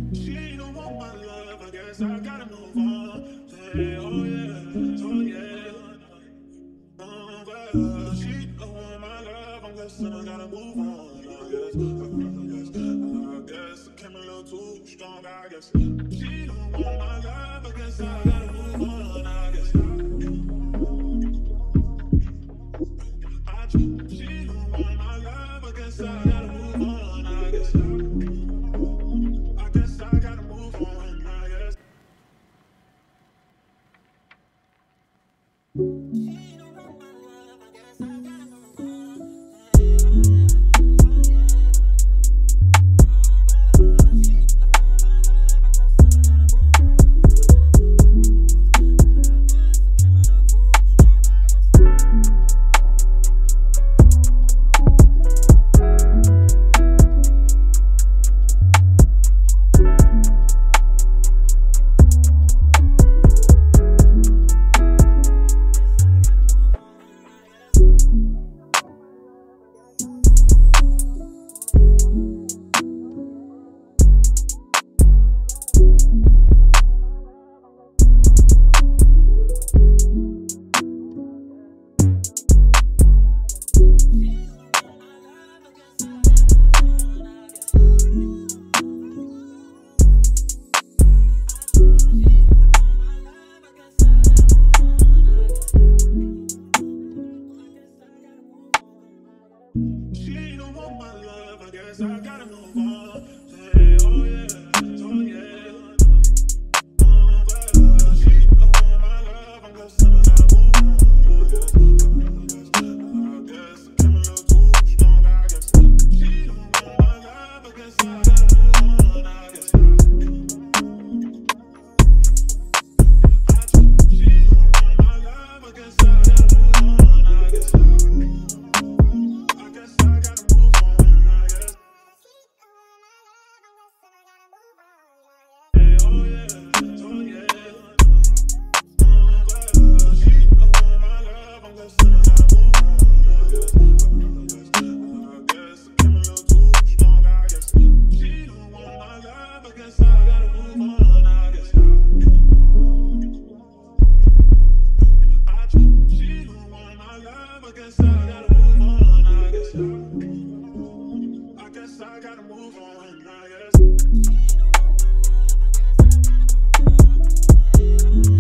She don't want my love, I guess I gotta move on. Say, oh yeah, oh yeah. She don't want my love, I'm guessing I gotta move on. I guess I came a little too strong, I guess. She don't want my love, I guess I gotta move on. She don't want my love, I guess I gotta move on. I guess I gotta move on. I guess. She don't want my love, I guess I gotta move on. She don't want my love, I guess I gotta move on. Say, oh yeah, oh yeah. She don't want my love, I'm guessing I gotta move on. I guess I came a little too strong, I guess. She don't want my love, I guess I gotta move on. I guess. She don't want my love, I guess I gotta move on. I guess. I guess I gotta move on, I guess. Hey, oh yeah, oh yeah. She don't want my love, I'm guessing I gotta move on, I guess. I came a little too strong, I guess. She don't want my love, I guess I gotta move on, I guess. She don't want my love, I guess I gotta move on, I guess. I guess I gotta move on, I guess.